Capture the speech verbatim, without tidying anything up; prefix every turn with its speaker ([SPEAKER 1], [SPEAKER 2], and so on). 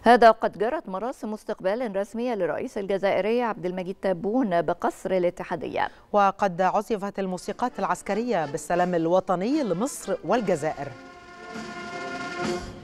[SPEAKER 1] هذا وقد جرت مراسم استقبال رسمية للرئيس الجزائري عبد المجيد تبون بقصر الاتحادية.
[SPEAKER 2] وقد عزفت الموسيقات العسكرية بالسلام الوطني لمصر والجزائر.